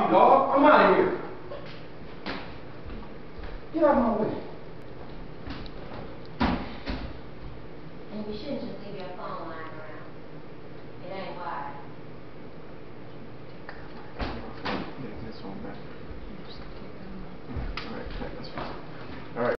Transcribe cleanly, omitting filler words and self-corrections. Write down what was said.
you, dog. I'm out of here. Get out of my way. And you shouldn't just leave your phone